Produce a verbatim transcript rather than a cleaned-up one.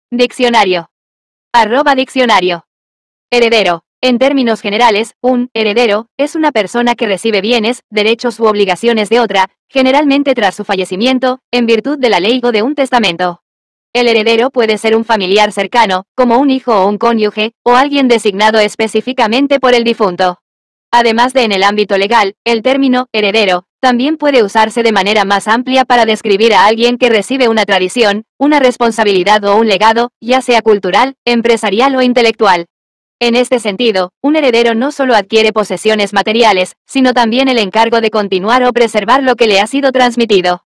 Diccionario. Arroba diccionario. Heredero. En términos generales, un heredero es una persona que recibe bienes, derechos u obligaciones de otra, generalmente tras su fallecimiento, en virtud de la ley o de un testamento. El heredero puede ser un familiar cercano, como un hijo o un cónyuge, o alguien designado específicamente por el difunto. Además de en el ámbito legal, el término heredero también puede usarse de manera más amplia para describir a alguien que recibe una tradición, una responsabilidad o un legado, ya sea cultural, empresarial o intelectual. En este sentido, un heredero no solo adquiere posesiones materiales, sino también el encargo de continuar o preservar lo que le ha sido transmitido.